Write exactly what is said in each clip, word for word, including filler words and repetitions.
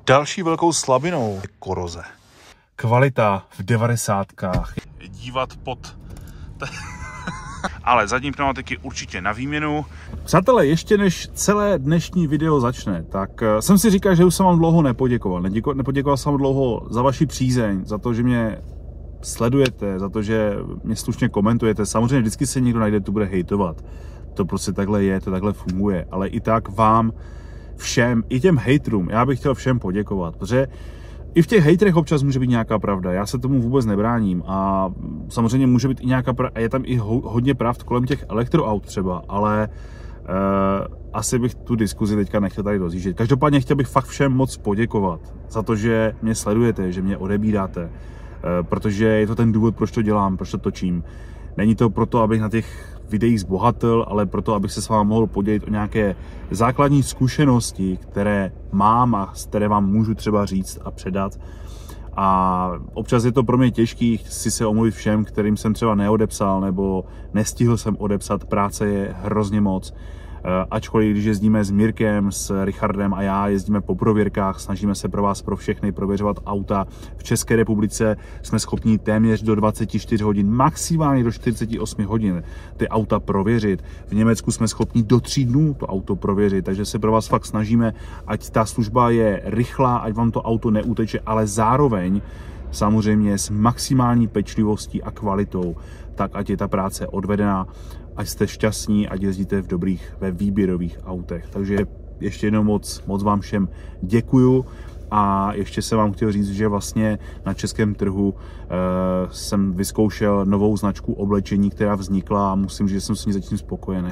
Další velkou slabinou je koroze. Kvalita v devadesátkách. Dívat pod... Ale zadní pneumatiky určitě na výměnu. Přátelé, ještě než celé dnešní video začne, tak jsem si říkal, že už jsem vám dlouho nepoděkoval. Neděko, nepoděkoval jsem vám dlouho za vaši přízeň, za to, že mě sledujete, za to, že mě slušně komentujete. Samozřejmě vždycky se někdo najde, tu bude hejtovat. To prostě takhle je, to takhle funguje. Ale i tak vám všem, i těm hejtrům, já bych chtěl všem poděkovat, protože i v těch hejtrech občas může být nějaká pravda, já se tomu vůbec nebráním a samozřejmě může být i nějaká pravda, je tam i ho, hodně pravd kolem těch elektroaut třeba, ale uh, asi bych tu diskuzi teďka nechtěl tady rozjíždět. Každopádně chtěl bych fakt všem moc poděkovat za to, že mě sledujete, že mě odebíráte, uh, protože je to ten důvod, proč to dělám, proč to točím. Není to proto, abych na těch videích zbohatil, ale proto, abych se s vámi mohl podělit o nějaké základní zkušenosti, které mám a které vám můžu třeba říct a předat. A občas je to pro mě těžký, chci se omluvit všem, kterým jsem třeba neodepsal nebo nestihl jsem odepsat, práce je hrozně moc. Ačkoliv, když jezdíme s Mirkem, s Richardem a já jezdíme po prověrkách, snažíme se pro vás, pro všechny prověřovat auta. V České republice jsme schopni téměř do dvaceti čtyř hodin, maximálně do čtyřiceti osmi hodin ty auta prověřit. V Německu jsme schopni do tří dnů to auto prověřit, takže se pro vás fakt snažíme, ať ta služba je rychlá, ať vám to auto neuteče, ale zároveň samozřejmě s maximální pečlivostí a kvalitou, tak ať je ta práce odvedená, ať jste šťastní, ať jezdíte v dobrých, ve výběrových autech. Takže ještě jednou moc, moc vám všem děkuju a ještě jsem vám chtěl říct, že vlastně na českém trhu eh, jsem vyzkoušel novou značku oblečení, která vznikla a musím říct, že jsem s ní zatím spokojený.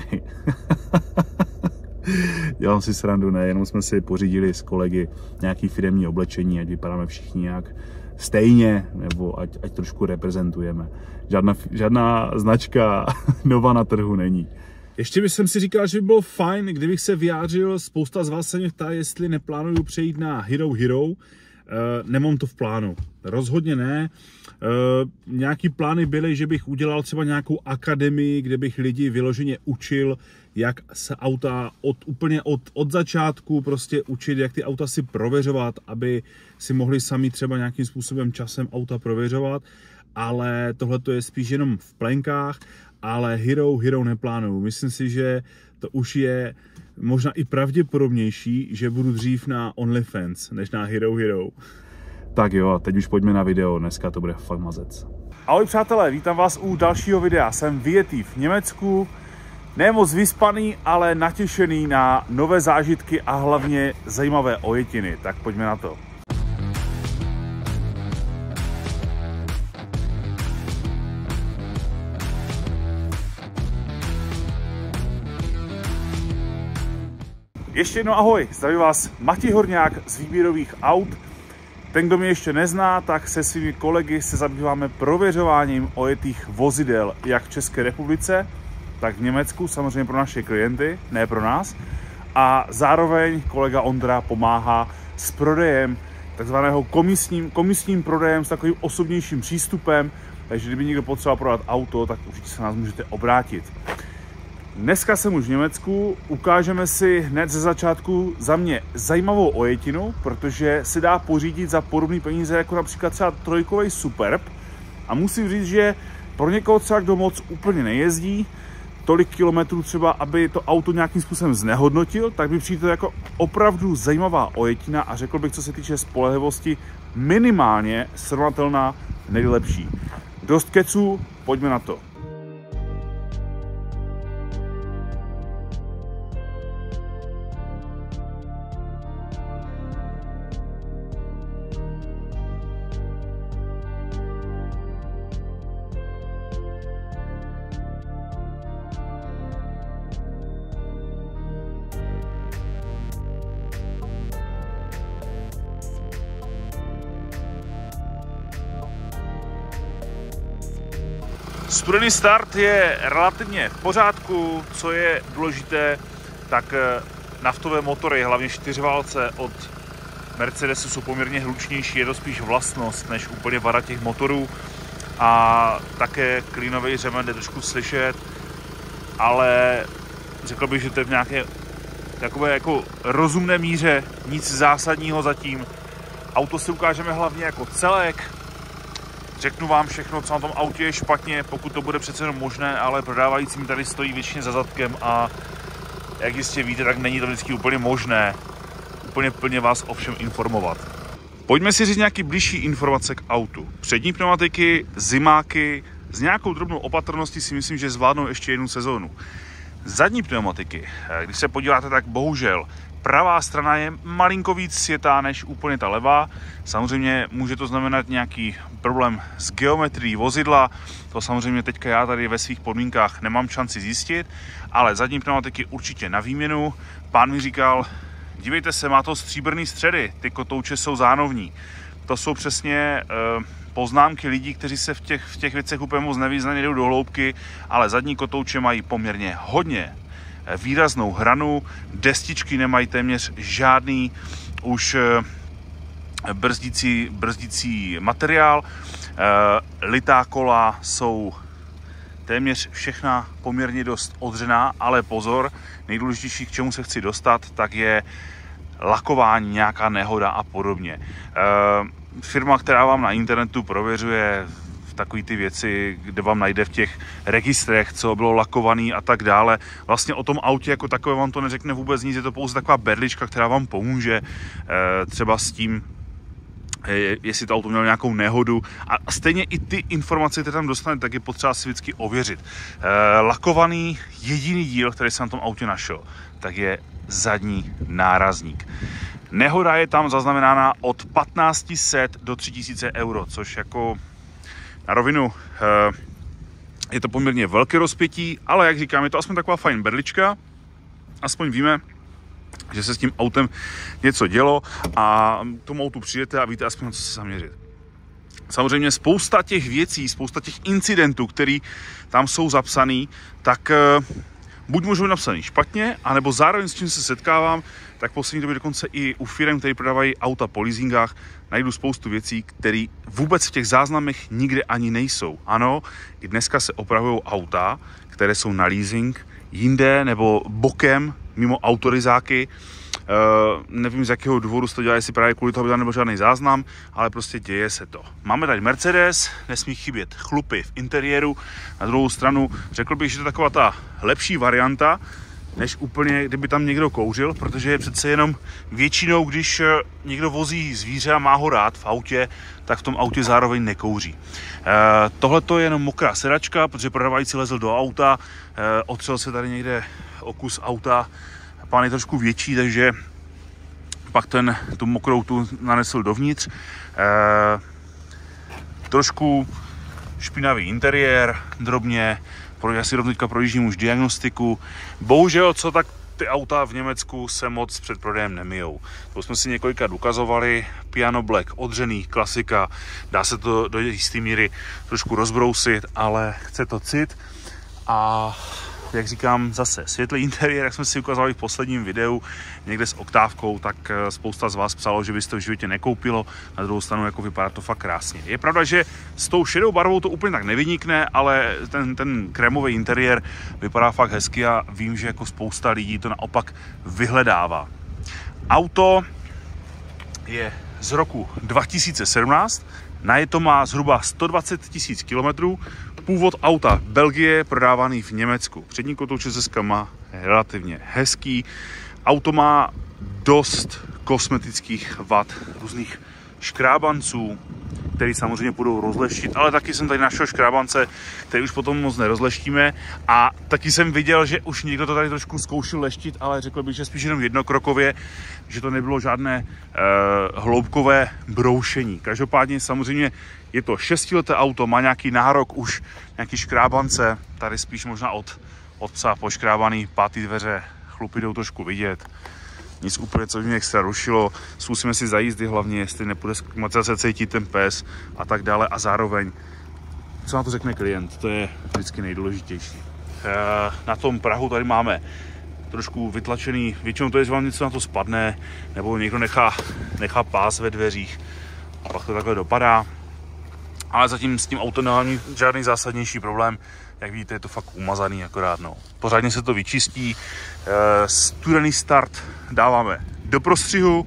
Dělám si srandu, ne, jenom jsme si pořídili s kolegy nějaký firemní oblečení, ať vypadáme všichni nějak stejně, nebo ať, ať trošku reprezentujeme. Žádná, žádná značka nová na trhu není. Ještě bych si říkal, že by bylo fajn, kdybych se vyjádřil, spousta z vás se mě ptá, jestli neplánuju přejít na Hero Hero. E, nemám to v plánu. Rozhodně ne. E, nějaký plány byly, že bych udělal třeba nějakou akademii, kde bych lidi vyloženě učil, jak se auta od, úplně od, od začátku prostě učit, jak ty auta si prověřovat, aby si mohli sami třeba nějakým způsobem časem auta prověřovat, ale tohle to je spíš jenom v plenkách, ale Hero Hero neplánuju. Myslím si, že to už je možná i pravděpodobnější, že budu dřív na OnlyFans, než na Hero Hero. Tak jo, a teď už pojďme na video, dneska to bude fakt mazec. Ahoj přátelé, vítám vás u dalšího videa. Jsem vyjetý v Německu, ne moc vyspaný, ale natěšený na nové zážitky a hlavně zajímavé ojetiny. Tak pojďme na to. Ještě jednou ahoj, zdraví vás Matěj Horňák z výběrových aut. Ten, kdo mě ještě nezná, tak se svými kolegy se zabýváme prověřováním ojetých vozidel jak v České republice, tak v Německu, samozřejmě pro naše klienty, ne pro nás. A zároveň kolega Ondra pomáhá s prodejem, takzvaného komisním, komisním prodejem s takovým osobnějším přístupem, takže kdyby někdo potřeboval prodat auto, tak určitě se nás můžete obrátit. Dneska jsem už v Německu, ukážeme si hned ze začátku za mě zajímavou ojetinu, protože se dá pořídit za podobné peníze jako například třeba trojkový Superb. A musím říct, že pro někoho třeba, kdo moc úplně nejezdí, tolik kilometrů třeba, aby to auto nějakým způsobem znehodnotil, tak by přijde to jako opravdu zajímavá ojetina a řekl bych, co se týče spolehlivosti, minimálně srovnatelná nejlepší. Dost keců, pojďme na to. Studený start je relativně v pořádku, co je důležité, tak naftové motory, hlavně čtyřválce od Mercedesu jsou poměrně hlučnější, je to spíš vlastnost než úplně vada těch motorů a také klínový řemen jde trošku slyšet, ale řekl bych, že to je v nějaké takové jako rozumné míře, nic zásadního zatím. Auto si ukážeme hlavně jako celek. Řeknu vám všechno, co na tom autě je špatně, pokud to bude přece jenom možné, ale prodávající mi tady stojí většině za zadkem a jak jistě víte, tak není to vždycky úplně možné úplně plně vás o všem informovat. Pojďme si říct nějaký blížší informace k autu. Přední pneumatiky, zimáky, s nějakou drobnou opatrností si myslím, že zvládnou ještě jednu sezónu. Zadní pneumatiky, když se podíváte, tak bohužel pravá strana je malinko víc světá než úplně ta levá. Samozřejmě může to znamenat nějaký problém s geometrií vozidla. To samozřejmě teďka já tady ve svých podmínkách nemám šanci zjistit, ale zadní pneumatiky určitě na výměnu. Pán mi říkal, dívejte se, má to stříbrný středy, ty kotouče jsou zánovní. To jsou přesně e, poznámky lidí, kteří se v těch, v těch věcech úplně moc nevyznají, jdou do hloubky, ale zadní kotouče mají poměrně hodně výraznou hranu, destičky nemají téměř žádný už brzdící, brzdící materiál, litá kola jsou téměř všechna poměrně dost odřená, ale pozor, nejdůležitější, k čemu se chci dostat, tak je lakování, nějaká nehoda a podobně. Firma, která vám na internetu prověřuje takový ty věci, kde vám najde v těch registrech, co bylo lakovaný a tak dále. Vlastně o tom autě jako takové vám to neřekne vůbec nic, je to pouze taková berlička, která vám pomůže třeba s tím, jestli to auto mělo nějakou nehodu. A stejně i ty informace, které tam dostanete, tak je potřeba si vždycky ověřit. Lakovaný jediný díl, který jsem na tom autě našel, tak je zadní nárazník. Nehoda je tam zaznamenána od patnáct set do tři tisíce euro, což jako na rovinu je to poměrně velké rozpětí, ale jak říkám, je to aspoň taková fajn berlička. Aspoň víme, že se s tím autem něco dělo a k tomu autu přijdete a víte aspoň, na co se zaměřit. Samozřejmě spousta těch věcí, spousta těch incidentů, které tam jsou zapsané, tak buď můžou být napsaný špatně, anebo zároveň s čím se setkávám, tak v poslední době dokonce i u firem, které prodávají auta po leasingách, najdu spoustu věcí, které vůbec v těch záznamech nikde ani nejsou. Ano, i dneska se opravují auta, které jsou na leasing, jinde nebo bokem, mimo autorizáky. Uh, nevím, z jakého důvodu se to dělá, jestli právě kvůli toho, aby tam nebyl žádný záznam, ale prostě děje se to. Máme tady Mercedes, nesmí chybět chlupy v interiéru. Na druhou stranu řekl bych, že to je taková ta lepší varianta, než úplně, kdyby tam někdo kouřil, protože je přece jenom většinou, když někdo vozí zvíře a má ho rád v autě, tak v tom autě zároveň nekouří. E, Tohle to je jenom mokrá sedačka, protože prodávající lezl do auta, e, otřel se tady někde o kus auta, pán je trošku větší, takže pak ten, tu mokrou tu nanesl dovnitř. E, trošku špinavý interiér, drobně, já si rovnějka projíždím už diagnostiku. Bohužel, co tak ty auta v Německu se moc před prodejem nemijou. To jsme si několikrát ukazovali. Piano Black, odřený, klasika. Dá se to do jisté míry trošku rozbrousit, ale chce to cit. A jak říkám, zase světlý interiér, jak jsme si ukázali v posledním videu, někde s oktávkou, tak spousta z vás psalo, že byste to v životě nekoupilo. Na druhou stranu jako vypadá to fakt krásně. Je pravda, že s tou šedou barvou to úplně tak nevynikne, ale ten, ten krémový interiér vypadá fakt hezky a vím, že jako spousta lidí to naopak vyhledává. Auto je z roku dva tisíce sedmnáct, najeto má zhruba sto dvacet tisíc kilometrů. Původ auta Belgie, prodávaný v Německu. Přední kotouče se skama je relativně hezký. Auto má dost kosmetických vad, různých škrábanců, který samozřejmě budou rozleštit, ale taky jsem tady našel škrábance, který už potom moc nerozleštíme. A taky jsem viděl, že už někdo to tady trošku zkoušel leštit, ale řekl bych, že spíš jenom jednokrokově, že to nebylo žádné eh, hloubkové broušení. Každopádně samozřejmě je to šestileté auto, má nějaký nárok už, nějaký škrábance, tady spíš možná od, od psa poškrábaný, pátý dveře, chlupy jdou trošku vidět. Nic úplně, co by mě extra rušilo. Zkusíme si zajízdy hlavně, jestli nepůjde z klimatizace cítit ten pes a tak dále. A zároveň, co na to řekne klient, to je vždycky nejdůležitější. Na tom prahu tady máme trošku vytlačený, většinou to je, že vám něco na to spadne, nebo někdo nechá, nechá pás ve dveřích a pak to takhle dopadá. Ale zatím s tím autem nemám žádný zásadnější problém. Jak vidíte, je to fakt umazaný akorát, no. Pořádně se to vyčistí. E, studený start dáváme do prostřihu.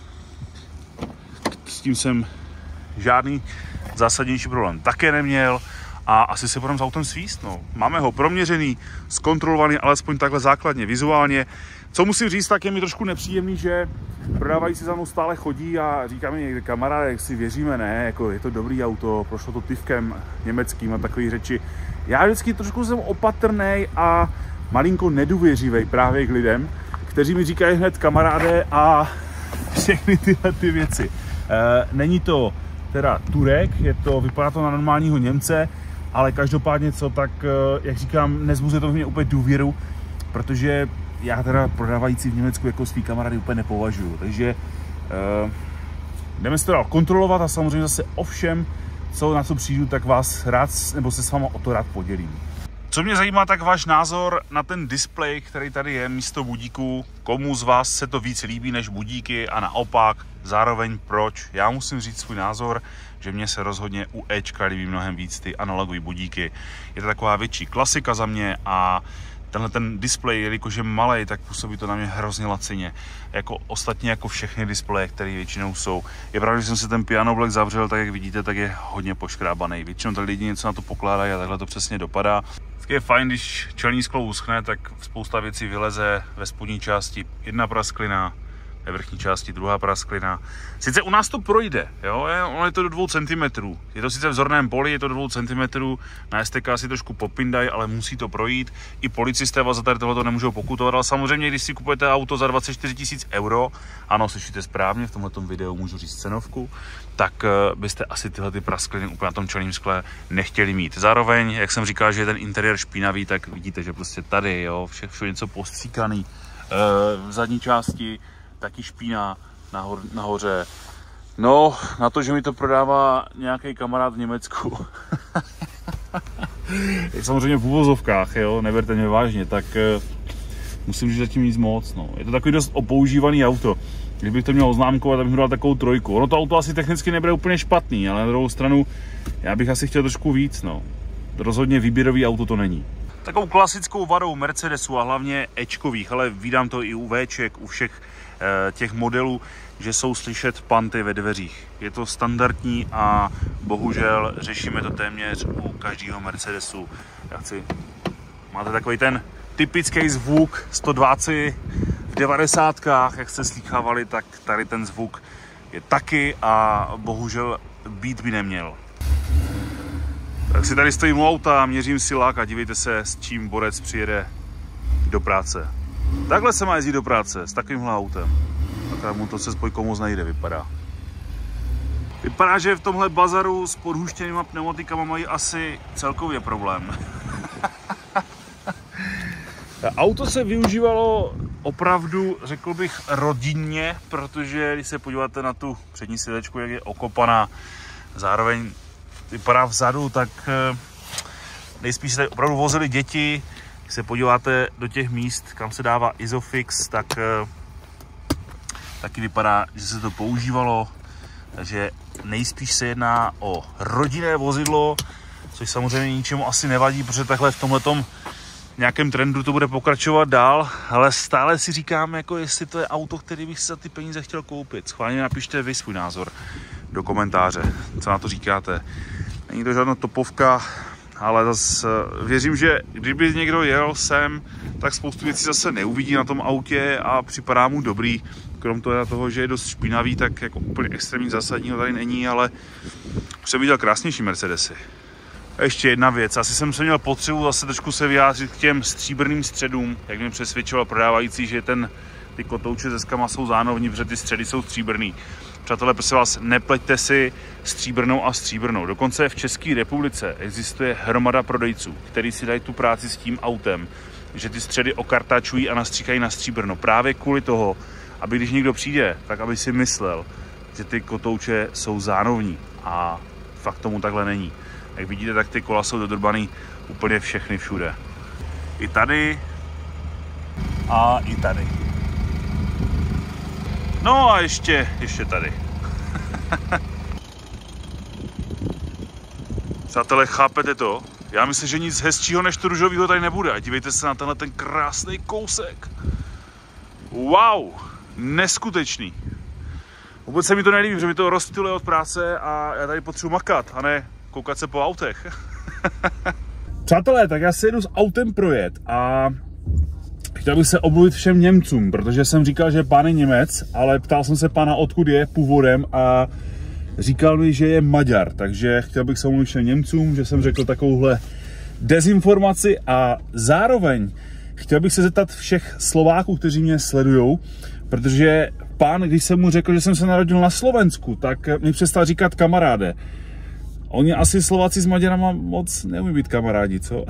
S tím jsem žádný zásadnější problém také neměl. A asi se budeme s autem svíst, no. Máme ho proměřený, zkontrolovaný, alespoň takhle základně, vizuálně. Co musím říct, tak je mi trošku nepříjemný, že prodávající za mnou stále chodí a říká mi někde kamaráde, jak si věříme, ne, jako je to dobrý auto, prošlo to tyvkem německým a takové řeči. Já vždycky trošku jsem opatrnej a malinko nedůvěřivej právě k lidem, kteří mi říkají hned kamaráde a všechny tyhle ty věci. E, není to teda Turek, je to, vypadá to na normálního Němce, ale každopádně co, tak jak říkám, nezbuzuje to v mě úplně důvěru, protože já teda prodávající v Německu jako svý kamarády úplně nepovažuju, takže uh, jdeme si to dál kontrolovat a samozřejmě zase o všem, co na co přijdu, tak vás rád, nebo se s váma o to rád podělím. Co mě zajímá, tak váš názor na ten displej, který tady je místo budíku. Komu z vás se to víc líbí než budíky a naopak, zároveň proč? Já musím říct svůj názor, že mně se rozhodně u Ečka líbí mnohem víc ty analogové budíky. Je to taková větší klasika za mě a tenhle ten displej, jelikož je malej, tak působí to na mě hrozně lacině. Jako ostatně jako všechny displeje, které většinou jsou. Je pravda, že jsem si ten Piano Black zavřel, tak jak vidíte, tak je hodně poškrábaný. Většinou tady lidi něco na to pokládají a takhle to přesně dopadá. Vždycky je fajn, když čelní sklo uschne, tak spousta věcí vyleze ve spodní části jedna prasklina, ve vrchní části druhá prasklina. Sice u nás to projde, jo, je, ono je to do dvou centimetrů. Je to sice v zorném poli, je to do dvou centimetrů, na S T K si trošku popindají, ale musí to projít. I policisté vás za tady tohle nemůžou pokutovat, ale samozřejmě, když si kupujete auto za dvacet čtyři tisíc euro, ano, slyšíte správně, v tomto videu můžu říct cenovku, tak uh, byste asi tyhle ty praskliny úplně na tom čelním skle nechtěli mít. Zároveň, jak jsem říkal, že je ten interiér špinavý, tak vidíte, že prostě tady, jo, vše, vše něco postříkaný. Uh, v zadní části taky špína nahor, nahoře. No, na to, že mi to prodává nějaký kamarád v Německu. Samozřejmě v uvozovkách, jo, neberte mě vážně, tak uh, musím říct zatím nic moc, no. Je to takový dost opoužívaný auto. Kdybych to měl oznámkovat, tak bych dal takovou trojku. Ono to auto asi technicky nebude úplně špatný, ale na druhou stranu já bych asi chtěl trošku víc, no. Rozhodně výběrový auto to není. Takovou klasickou vadou Mercedesu a hlavně Ečkových, ale vídám to i u Vček, u všech e, těch modelů, že jsou slyšet panty ve dveřích. Je to standardní a bohužel řešíme to téměř u každého Mercedesu. Já chci... Máte takový ten typický zvuk sto dvacet v devadesátkách, jak jste slýchávali, tak tady ten zvuk je taky a bohužel být by neměl. Tak si tady stojím u auta, měřím si lak a dívejte se, s čím borec přijede do práce. Takhle se má jezdit do práce, s takovýmhle autem. Tak mu to se spojkou moc nejde, vypadá. Vypadá, že v tomhle bazaru s podhuštěnýma pneumatikama mají asi celkově problém. Auto se využívalo opravdu, řekl bych, rodinně, protože když se podíváte na tu přední sedačku, jak je okopaná, zároveň vypadá vzadu, tak nejspíš se tady opravdu vozili děti. Když se podíváte do těch míst, kam se dává Isofix, tak taky vypadá, že se to používalo. Takže nejspíš se jedná o rodinné vozidlo, což samozřejmě ničemu asi nevadí, protože takhle v tomhletom nějakém trendu to bude pokračovat dál, ale stále si říkám, jako jestli to je auto, který bych si za ty peníze chtěl koupit. Schválně napište vy svůj názor do komentáře, co na to říkáte. Není to žádná topovka, ale zase věřím, že kdyby někdo jel sem, tak spoustu věcí zase neuvidí na tom autě a připadá mu dobrý. Krom toho, že je dost špinavý, tak jako úplně extrémně zásadního tady není, ale už jsem viděl krásnější Mercedesy. A ještě jedna věc, asi jsem se měl potřebu zase trošku se vyjádřit k těm stříbrným středům, jak mě přesvědčoval prodávající, že ten, ty kotouče se skama jsou zánovní, protože ty středy jsou stříbrný. Přátelé, prosím vás, nepleťte si stříbrnou a stříbrnou. Dokonce v České republice existuje hromada prodejců, kteří si dají tu práci s tím autem, že ty středy okartačují a nastříkají na stříbrno. Právě kvůli toho, aby když někdo přijde, tak aby si myslel, že ty kotouče jsou zánovní a fakt tomu takhle není. Jak vidíte, tak ty kola jsou dodrbaný úplně všechny všude. I tady a i tady. No a ještě, ještě tady. Přátelé, chápete to? Já myslím, že nic hezčího než to růžovýho tady nebude. A dívejte se na tenhle ten krásný kousek. Wow, neskutečný. Vůbec se mi to nelíbí, že mi to rozptyluje od práce a já tady potřebuji makat, a ne koukat se po autech. Přátelé, tak já si jedu s autem projet a chtěl bych se omluvit všem Němcům, protože jsem říkal, že pán je Němec, ale ptal jsem se pána, odkud je původem a říkal mi, že je Maďar, takže chtěl bych se omluvit všem Němcům, že jsem řekl takovouhle dezinformaci a zároveň chtěl bych se zeptat všech Slováků, kteří mě sledujou, protože pán, když jsem mu řekl, že jsem se narodil na Slovensku, tak mi přestal říkat kamaráde. Oni asi Slováci s Maďarama moc neumí být kamarádi, co?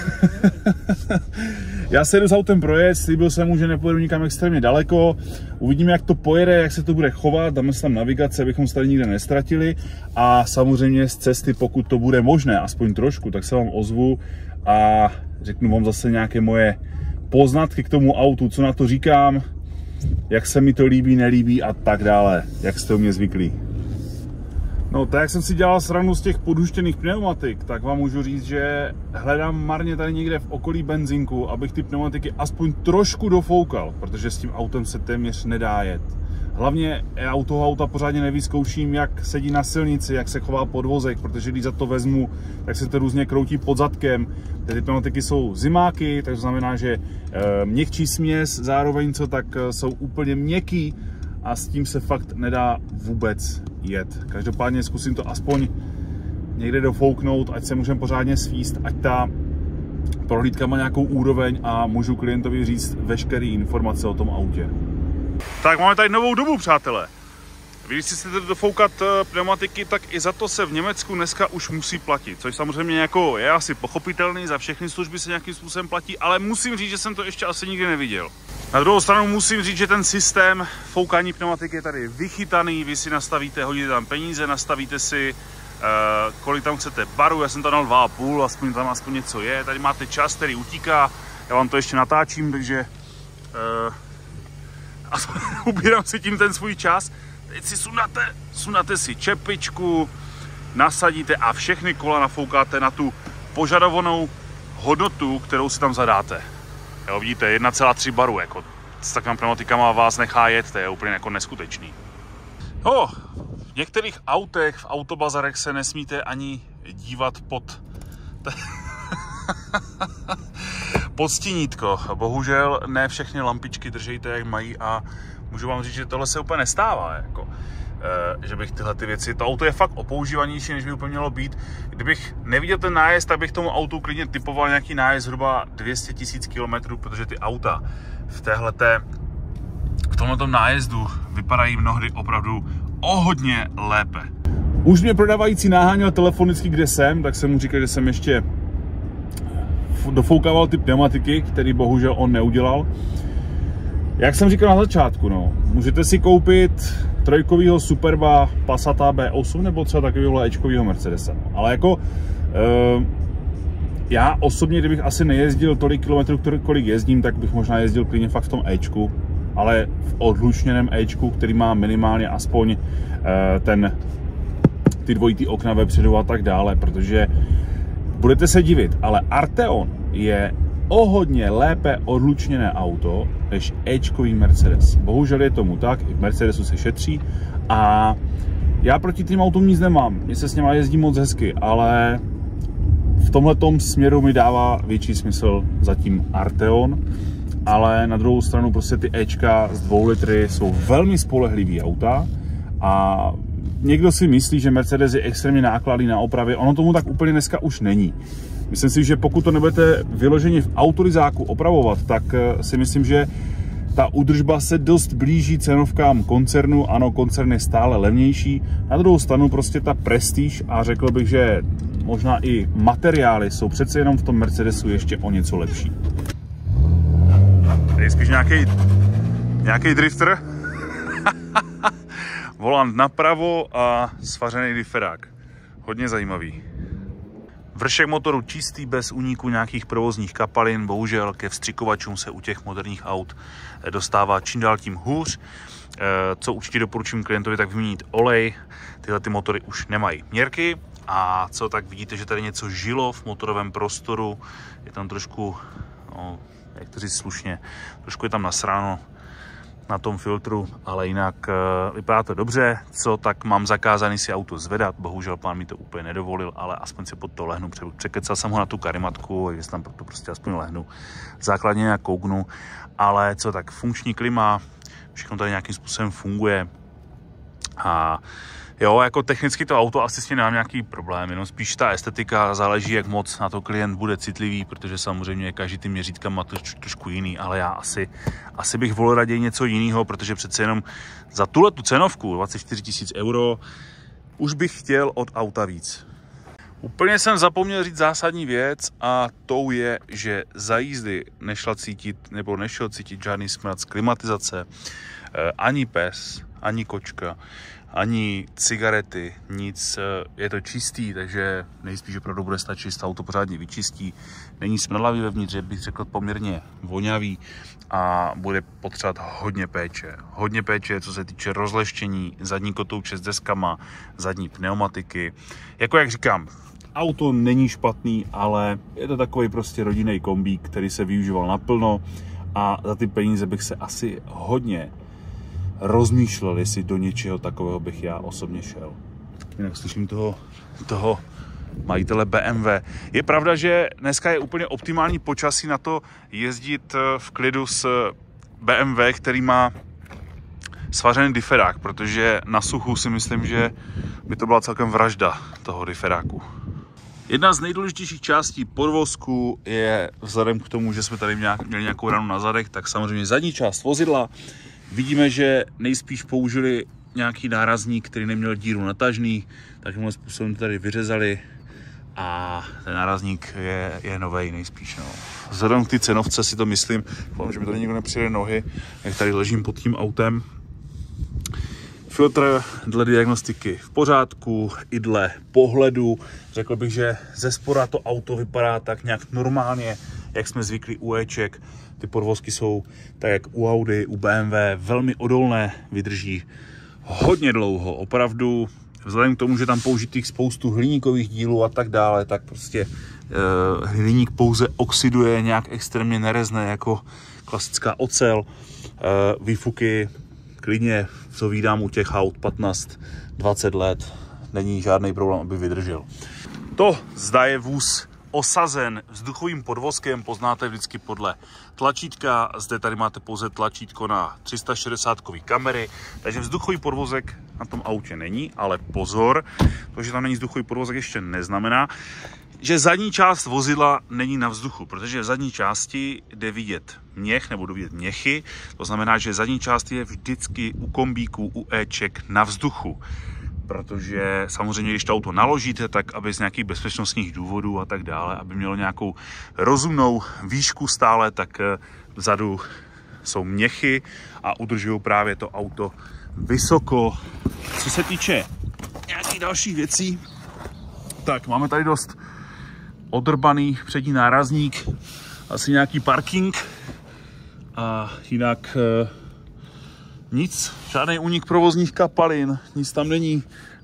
Já se jdu s autem projet, slíbil jsem mu, že nepojedu nikam extrémně daleko. Uvidíme, jak to pojede, jak se to bude chovat, dáme se tam navigace, abychom se tady nikde nestratili. A samozřejmě z cesty, pokud to bude možné, aspoň trošku, tak se vám ozvu a řeknu vám zase nějaké moje poznatky k tomu autu, co na to říkám, jak se mi to líbí, nelíbí a tak dále, jak jste u mě zvyklí. No, tak jak jsem si dělal srandu z těch podhuštěných pneumatik, tak vám můžu říct, že hledám marně tady někde v okolí benzínku, abych ty pneumatiky aspoň trošku dofoukal, protože s tím autem se téměř nedá jet. Hlavně já u toho auta pořádně nevyzkouším, jak sedí na silnici, jak se chová podvozek, protože když za to vezmu, tak se to různě kroutí pod zadkem. Ty pneumatiky jsou zimáky, takže znamená, že měkčí směs, zároveň co tak jsou úplně měkký a s tím se fakt nedá vůbec jet. Každopádně zkusím to aspoň někde dofouknout, ať se můžeme pořádně svíst, ať ta prohlídka má nějakou úroveň a můžu klientovi říct veškeré informace o tom autě. Tak máme tady novou dobu, přátelé. Vy, když si chcete dofoukat pneumatiky, tak i za to se v Německu dneska už musí platit, což samozřejmě jako je asi pochopitelný, za všechny služby se nějakým způsobem platí, ale musím říct, že jsem to ještě asi nikdy neviděl. Na druhou stranu musím říct, že ten systém foukání pneumatik je tady vychytaný, vy si nastavíte, hodíte tam peníze, nastavíte si, uh, kolik tam chcete baru, já jsem tam dal dva a půl, aspoň tam aspoň něco je, tady máte čas, který utíká, já vám to ještě natáčím, takže uh, ubírám si tím ten svůj čas. Teď si sundáte, sundáte si čepičku, nasadíte a všechny kola nafoukáte na tu požadovanou hodnotu, kterou si tam zadáte. Jo, vidíte, jedna celá tři baru, jako s takovými pneumatikama vás nechá jet, to je úplně jako neskutečný. No, v některých autech, v autobazarech se nesmíte ani dívat pod pod stínítko. Bohužel ne všechny lampičky držejte, jak mají a můžu vám říct, že tohle se úplně nestává, jako, e, že bych tyhle ty věci, to auto je fakt opoužívanější, než by úplně mělo být. Kdybych neviděl ten nájezd, tak bych tomu autu klidně typoval nějaký nájezd zhruba dvě stě tisíc kilometrů, protože ty auta v téhleté, v tomhletom nájezdu vypadají mnohdy opravdu o hodně lépe. Už mě prodávající naháněl telefonicky, kde jsem, tak jsem mu říkal, že jsem ještě dofoukával ty pneumatiky, který bohužel on neudělal. Jak jsem říkal na začátku, no, můžete si koupit trojkovýho Superba Passata B osm nebo třeba takovýhle Ečkovýho Mercedesa. Ale jako e, já osobně, kdybych asi nejezdil tolik kilometrů, kolik jezdím, tak bych možná jezdil klidně fakt v tom Ečku, ale v odhlučněném Ečku, který má minimálně aspoň e, ten, ty dvojitý okna vepředu a tak dále, protože budete se divit, ale Arteon je o hodně lépe odhlučněné auto než Ečkový Mercedes. Bohužel je tomu tak, i v Mercedesu se šetří a já proti tým autům nic nemám. Mně se s něma jezdí moc hezky, ale v tomhletom směru mi dává větší smysl zatím Arteon, ale na druhou stranu prostě ty Ečka z dvou litry jsou velmi spolehlivý auta a někdo si myslí, že Mercedes je extrémně nákladný na opravy, ono tomu tak úplně dneska už není. Myslím si, že pokud to nebudete vyloženě v autorizáku opravovat, tak si myslím, že ta údržba se dost blíží cenovkám koncernu. Ano, koncern je stále levnější. Na druhou stranu prostě ta prestíž a řekl bych, že možná i materiály jsou přece jenom v tom Mercedesu ještě o něco lepší. Tady je spíš nějaký nějaký drifter. Volant napravo a svařený diferák. Hodně zajímavý. Vršek motoru čistý, bez úniku nějakých provozních kapalin. Bohužel ke vstřikovačům se u těch moderních aut dostává čím dál tím hůř. Co určitě doporučím klientovi, tak vyměnit olej. Tyhle ty motory už nemají měrky. A co, tak vidíte, že tady něco žilo v motorovém prostoru. Je tam trošku, no, jak to říct slušně, trošku je tam nasráno na tom filtru, ale jinak uh, vypadá to dobře. Co, tak mám zakázaný si auto zvedat, bohužel pán mi to úplně nedovolil, ale aspoň si pod to lehnu. Překecal jsem ho na tu karimatku, takže tam to prostě aspoň lehnu. Základně nějak kouknu, ale co, tak funkční klima, všechno tady nějakým způsobem funguje. A jo, jako technicky to auto asi s tím nemám nějaký problém, jenom spíš ta estetika, záleží, jak moc na to klient bude citlivý, protože samozřejmě každý ty měřítka má to trošku jiný, ale já asi, asi bych volil raději něco jiného, protože přece jenom za tuhle tu cenovku, dvacet čtyři tisíc euro, už bych chtěl od auta víc. Úplně jsem zapomněl říct zásadní věc a tou je, že za jízdy nešla cítit, nebo nešel cítit žádný smrad z klimatizace, ani pes, ani kočka, ani cigarety, nic, je to čistý, takže nejspíš opravdu bude stačit, že auto pořádně vyčistí. Není smradlavý vevnitř, že bych řekl poměrně vonavý a bude potřebovat hodně péče. Hodně péče, co se týče rozleštění, zadní kotouče s deskama, zadní pneumatiky. Jako jak říkám, auto není špatný, ale je to takový prostě rodinný kombík, který se využíval naplno a za ty peníze bych se asi hodně rozmýšlel, jestli do něčeho takového bych já osobně šel. Jinak slyším toho, toho majitele B M W. Je pravda, že dneska je úplně optimální počasí na to jezdit v klidu s B M W, který má svařený diferák, protože na suchu si myslím, že by to byla celkem vražda toho diferáku. Jedna z nejdůležitějších částí podvozku je, vzhledem k tomu, že jsme tady měli nějakou ranu na zadech, tak samozřejmě zadní část vozidla. Vidíme, že nejspíš použili nějaký nárazník, který neměl díru natažný, takovým způsobem to tady vyřezali a ten nárazník je, je novej nejspíš. No. Vzhledem k té cenovce si to myslím, že mi tady nikdo nepřijede nohy, jak tady ležím pod tím autem. Filtr dle diagnostiky v pořádku, i dle pohledu. Řekl bych, že ze spora to auto vypadá tak nějak normálně, jak jsme zvyklí u éček. Ty podvozky jsou tak jak u Audi, u B M W, velmi odolné, vydrží hodně dlouho. Opravdu, vzhledem k tomu, že tam použitých spoustu hliníkových dílů a tak dále, tak prostě e, hliník pouze oxiduje, nějak extrémně nerezne jako klasická ocel. E, výfuky klidně, co vídám u těch aut patnáct dvacet let, není žádný problém, aby vydržel. To, zda je vůz osazen vzduchovým podvozkem, poznáte vždycky podle tlačítka. Zde tady máte pouze tlačítko na tři sta šedesát kamery, takže vzduchový podvozek na tom autě není, ale pozor, to, že tam není vzduchový podvozek, ještě neznamená, že zadní část vozidla není na vzduchu, protože v zadní části jde vidět měch nebo jde vidět měchy, to znamená, že zadní část je vždycky u kombíků, u éček na vzduchu. Protože samozřejmě, když to auto naložíte, tak aby z nějakých bezpečnostních důvodů a tak dále, aby mělo nějakou rozumnou výšku stále, tak vzadu jsou měchy a udržují právě to auto vysoko. Co se týče nějakých dalších věcí, tak máme tady dost odrbaný přední nárazník, asi nějaký parking a jinak nic, žádný únik provozních kapalin, nic tam není.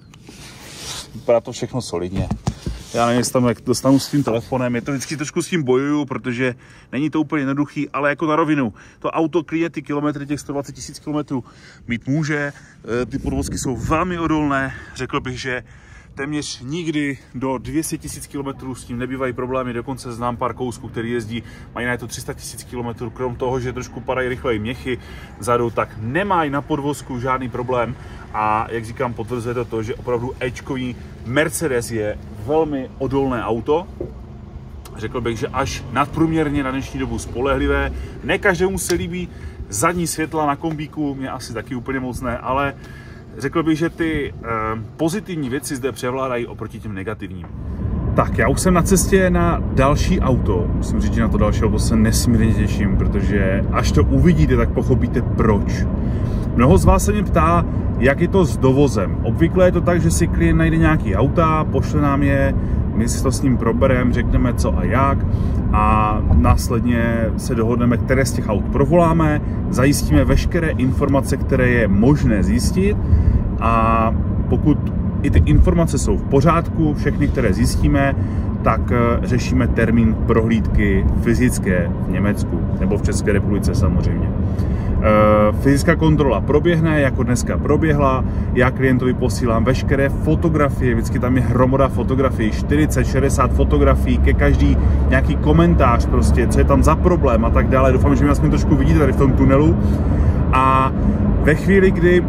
Vypadá to všechno solidně. Já nevím, jestli tam jak dostanu s tím telefonem, je to vždycky trošku s tím bojuju, protože není to úplně jednoduchý, ale jako na rovinu. To auto kryje ty kilometry, těch sto dvacet tisíc kilometrů mít může, ty podvozky jsou velmi odolné, řekl bych, že téměř nikdy do dvě stě tisíc kilometrů s tím nebývají problémy, dokonce znám pár kousků, který jezdí, mají na to tři sta tisíc kilometrů, krom toho, že trošku padají rychleji měchy vzadu, tak nemají na podvozku žádný problém a jak říkám, potvrzuje to to, že opravdu éčkový Mercedes je velmi odolné auto. Řekl bych, že až nadprůměrně na dnešní dobu spolehlivé. Ne každému se líbí zadní světla na kombíku, mě asi taky úplně moc ne, ale řekl bych, že ty eh, pozitivní věci zde převládají oproti těm negativním. Tak, já už jsem na cestě na další auto. Musím říct, že na to další auto se nesmírně těším, protože až to uvidíte, tak pochopíte proč. Mnoho z vás se mě ptá, jak je to s dovozem. Obvykle je to tak, že si klient najde nějaký auta, pošle nám je, my si to s ním probereme, řekneme co a jak a následně se dohodneme, které z těch aut provoláme, zajistíme veškeré informace, které je možné zjistit a pokud i ty informace jsou v pořádku, všechny, které zjistíme, tak řešíme termín prohlídky fyzické v Německu, nebo v České republice samozřejmě. Fyzická kontrola proběhne, jako dneska proběhla, já klientovi posílám veškeré fotografie, vždycky tam je hromada fotografií, čtyřicet šedesát fotografií, ke každý nějaký komentář prostě, co je tam za problém a tak dále. Doufám, že mě aspoň trošku vidíte tady v tom tunelu. A ve chvíli, kdy,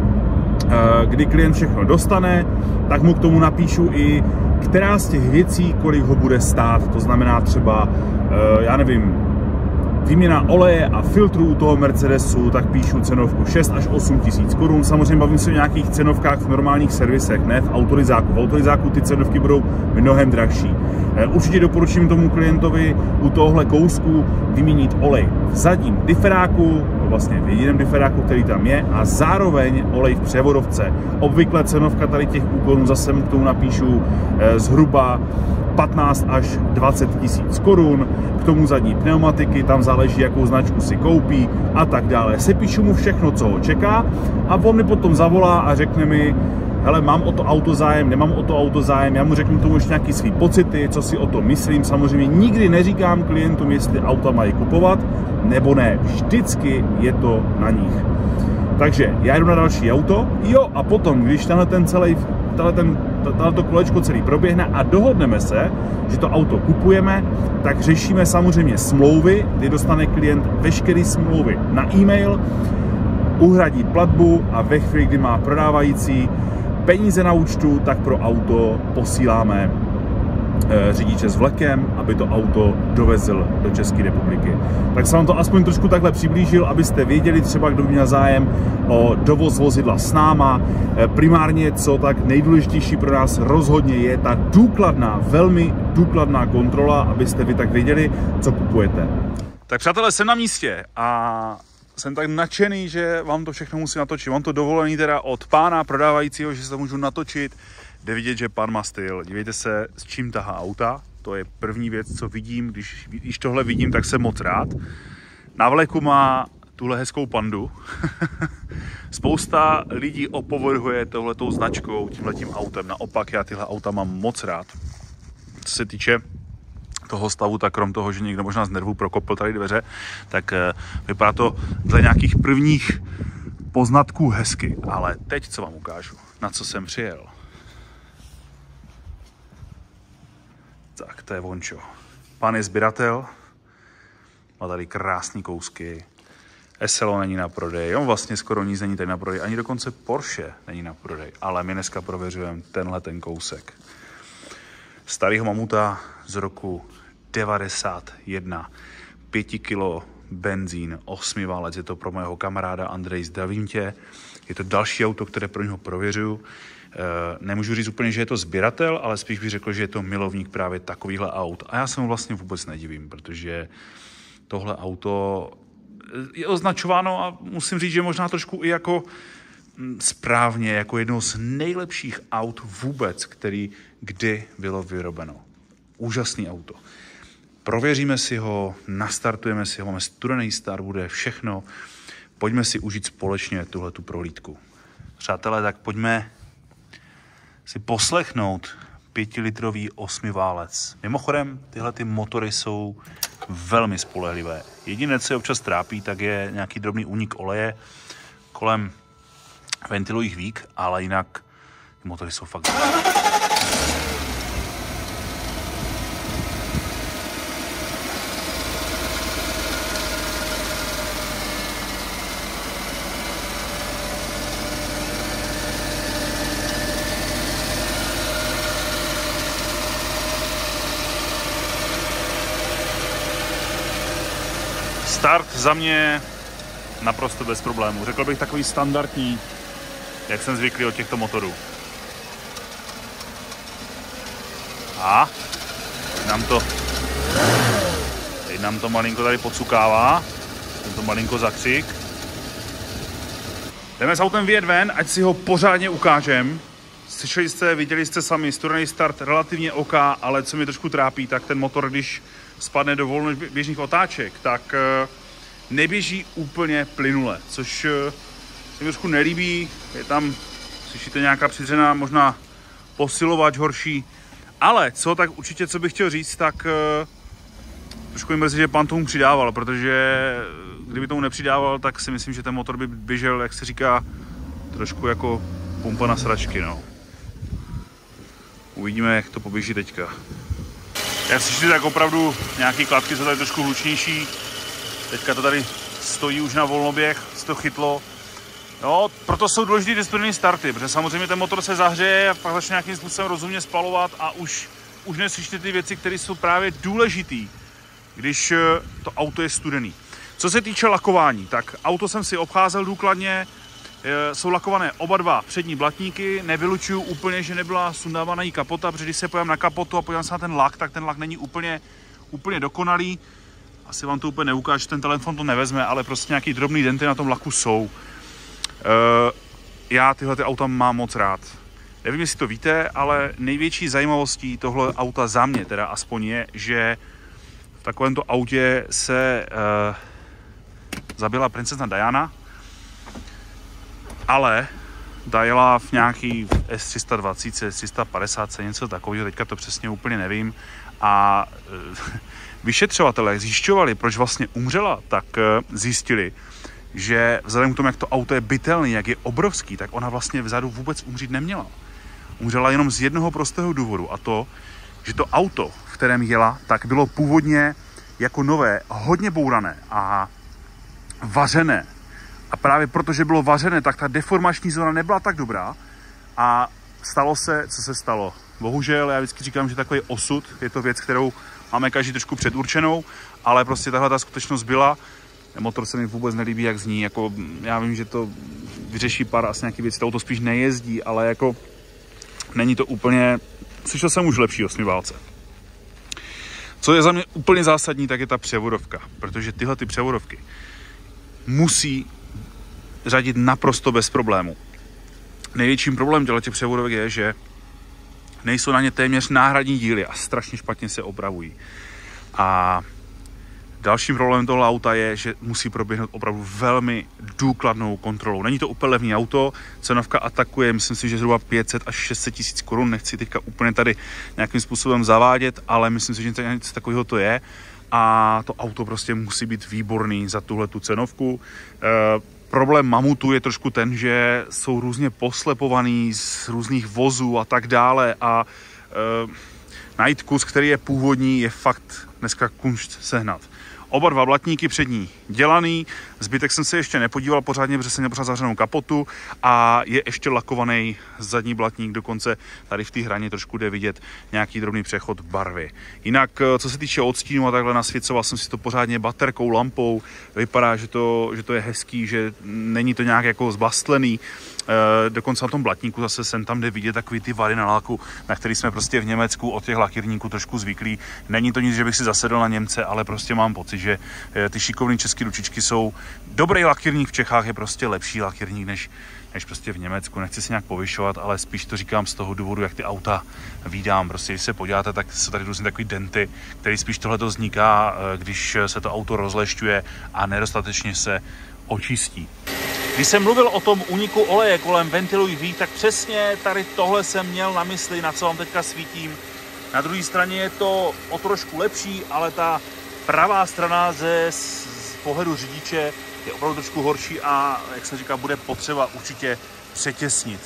kdy klient všechno dostane, tak mu k tomu napíšu i, která z těch věcí, kolik ho bude stát. To znamená třeba, já nevím, výměna oleje a filtrů u toho Mercedesu, tak píšu cenovku šest až osm tisíc korun. Samozřejmě bavím se o nějakých cenovkách v normálních servisech, ne v autorizáku. V autorizáku ty cenovky budou mnohem drahší. Určitě doporučím tomu klientovi u tohle kousku vyměnit olej v zadním diferáku, vlastně v jediném diferáku, který tam je, a zároveň olej v převodovce. Obvykle cenovka tady těch úkonů, zase mu k tomu napíšu zhruba patnáct až dvacet tisíc korun, k tomu zadní pneumatiky, tam záleží, jakou značku si koupí a tak dále. Sepíšu mu všechno, co ho čeká, a on mi potom zavolá a řekne mi, hele, mám o to auto zájem, nemám o to auto zájem, já mu řeknu tomu ještě nějaký svý pocity, co si o tom myslím. Samozřejmě nikdy neříkám klientům, jestli auta mají kupovat, nebo ne. Vždycky je to na nich. Takže já jdu na další auto, jo, a potom, když tenhle ten celý, tenhle ten, to kolečko celý proběhne a dohodneme se, že to auto kupujeme, tak řešíme samozřejmě smlouvy, kdy dostane klient veškeré smlouvy na e-mail, uhradí platbu a ve chvíli, kdy má prodávající peníze na účtu, tak pro auto posíláme řidiče s vlekem, aby to auto dovezl do České republiky. Tak jsem vám to aspoň trošku takhle přiblížil, abyste věděli třeba, kdo by měl zájem o dovoz vozidla s náma. Primárně, co tak nejdůležitější pro nás rozhodně je ta důkladná, velmi důkladná kontrola, abyste vy tak věděli, co kupujete. Tak přátelé, jsem na místě a jsem tak nadšený, že vám to všechno musím natočit. Mám to dovolený teda od pána prodávajícího, že se to můžu natočit. Jde vidět, že pán má styl. Dívejte se, s čím tahá auta. To je první věc, co vidím. Když, když tohle vidím, tak jsem moc rád. Na vleku má tuhle hezkou pandu. Spousta lidí opovrhuje tohletou značkou, tímhletím autem. Naopak, já tyhle auta mám moc rád. Co se týče toho stavu, tak krom toho, že někdo možná z nervů prokopl tady dveře, tak vypadá to dle nějakých prvních poznatků hezky. Ale teď, co vám ukážu, na co jsem přijel. Tak, to je vončo. Pán je sběratel, má tady krásný kousky. S L O není na prodej, on vlastně skoro nic není tady na prodej, ani dokonce Porsche není na prodej, ale my dneska prověřujeme tenhle ten kousek. Starýho mamuta z roku devadesát jedna. pět kilo benzín, osmi válec, je to pro mého kamaráda Andrej, zdravím tě. Je to další auto, které pro něho prověřuju. Nemůžu říct úplně, že je to sběratel, ale spíš bych řekl, že je to milovník právě takovýchhle aut. A já se mu vlastně vůbec nedivím, protože tohle auto je označováno a musím říct, že možná trošku i jako správně, jako jedno z nejlepších aut vůbec, který kdy bylo vyrobeno. Úžasný auto. Prověříme si ho, nastartujeme si ho, máme studený start, bude všechno. Pojďme si užít společně tuhletu prohlídku. Přátelé, tak pojďme si poslechnout pětilitrový osmiválec. Mimochodem, tyhle ty motory jsou velmi spolehlivé. Jediné, co je občas trápí, tak je nějaký drobný únik oleje kolem ventilových vík, ale jinak ty motory jsou fakt... Start za mě naprosto bez problémů. Řekl bych takový standardní, jak jsem zvyklý od těchto motorů. A teď nám to, teď nám to malinko tady podsukává. Tento malinko zakřik. Jdeme s autem vyjet ven, ať si ho pořádně ukážem. Slyšeli jste, viděli jste sami, studený start, relativně OK, ale co mě trošku trápí, tak ten motor, když spadne do volnoběžných otáček, tak neběží úplně plynule, což se mi trošku nelíbí. Je tam Slyšíte nějaká přidřená, možná posilovač horší. Ale co, tak určitě, co bych chtěl říct, tak uh, trošku mi mrzí, že pan tomu přidával, protože kdyby tomu nepřidával, tak si myslím, že ten motor by běžel, jak se říká, trošku jako pumpa na sračky, no. Uvidíme, jak to poběží teďka. Jak slyšíte, tak opravdu nějaký kladky jsou tady trošku hlučnější. Teďka to tady stojí už na volnoběh, se to chytlo. No, proto jsou důležité ty studené starty, protože samozřejmě ten motor se zahřeje a pak začne nějakým způsobem rozumně spalovat a už, už neslyšíte ty věci, které jsou právě důležité, když to auto je studený. Co se týče lakování, tak auto jsem si obcházel důkladně, jsou lakované oba dva přední blatníky, nevylučuju úplně, že nebyla sundávaná jí kapota, protože když se pojím na kapotu a podívám se na ten lak, tak ten lak není úplně, úplně dokonalý. Asi vám to úplně neukážu, ten telefon to nevezme, ale prostě nějaký drobný denty na tom laku jsou. Já tyhle ty auta mám moc rád. Nevím, jestli to víte, ale největší zajímavostí tohle auta za mě teda aspoň je, že v takovémto autě se uh, zabila princezna Diana, ale dajela v nějaký S tři sta dvacet, S tři sta padesát, něco takového, teďka to přesně úplně nevím. A uh, vyšetřovatelé zjišťovali, proč vlastně umřela, tak uh, zjistili, že vzhledem k tomu, jak to auto je bytelný, jak je obrovský, tak ona vlastně vzadu vůbec umřít neměla. Umřela jenom z jednoho prostého důvodu, a to, že to auto, v kterém jela, tak bylo původně jako nové, hodně bourané a vařené. A právě protože bylo vařené, tak ta deformační zóna nebyla tak dobrá a stalo se, co se stalo. Bohužel, já vždycky říkám, že takový osud, je to věc, kterou máme každý trošku předurčenou, ale prostě tahle ta skutečnost byla. Motor se mi vůbec nelíbí, jak zní, jako já vím, že to vyřeší pár asi nějaký věci, to auto spíš nejezdí, ale jako není to úplně, slyšel jsem už lepší osmiválce. Co je za mě úplně zásadní, tak je ta převodovka, protože tyhle ty převodovky musí řadit naprosto bez problému. Největším problémem těchto převodovek je, že nejsou na ně téměř náhradní díly a strašně špatně se opravují. A dalším problémem tohle auta je, že musí proběhnout opravdu velmi důkladnou kontrolou. Není to úplně levný auto, cenovka atakuje, myslím si, že zhruba pět set až šest set tisíc korun, nechci teďka úplně tady nějakým způsobem zavádět, ale myslím si, že něco takového to je a to auto prostě musí být výborný za tuhle tu cenovku. E, problém Mamutu je trošku ten, že jsou různě poslepovaný z různých vozů a tak dále a e, najít kus, který je původní, je fakt dneska kunšt sehnat. Oba dva blatníky přední dělaný, zbytek jsem se ještě nepodíval pořádně, protože jsem měl pořád zavřenou kapotu a je ještě lakovaný zadní blatník, dokonce tady v té hraně trošku jde vidět nějaký drobný přechod barvy. Jinak, co se týče odstínu a takhle, nasvěcoval jsem si to pořádně baterkou, lampou, vypadá, že to, že to je hezký, že není to nějak jako zbastlený. E, dokonce na tom blatníku zase sem tam jde vidět takový ty vady na laku, na který jsme prostě v Německu od těch lakírníků trošku zvyklí. Není to nic, že bych si zasedl na Němce, ale prostě mám pocit, že ty šikovné české ručičky jsou. Dobrý lakírník v Čechách je prostě lepší lakírník než, než prostě v Německu. Nechci se nějak povyšovat, ale spíš to říkám z toho důvodu, jak ty auta vídám. Prostě když se podíváte, tak jsou tady různé takový denty, který spíš tohleto vzniká, když se to auto rozlešťuje a nedostatečně se očistí. Když jsem mluvil o tom úniku oleje kolem ventilových výh, tak přesně tady tohle jsem měl na mysli, na co vám teďka svítím. Na druhé straně je to o trošku lepší, ale ta pravá strana ze z pohledu řidiče je opravdu trošku horší a, jak se říká, bude potřeba určitě přetěsnit.